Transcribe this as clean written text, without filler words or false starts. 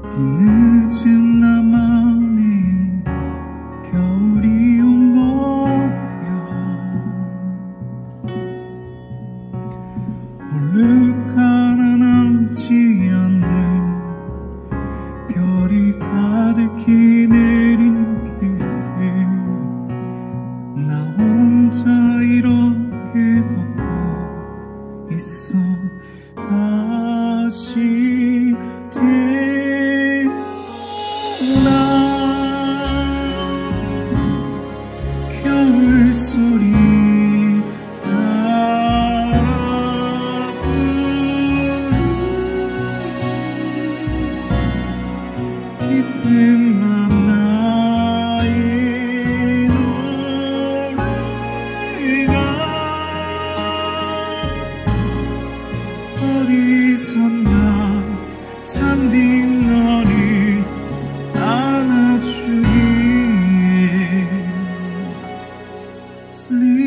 뒤늦은 나만의 겨울이 온 거야. 얼룩 하나 남지 않는 별이 가득히 내린 길, 나 혼자 이렇게 걷고 있어. 다시 태어나 겨울 소리 따라 부르는 깊은 밤 나의 노래가 어디선가 잠든 너를 안아주기에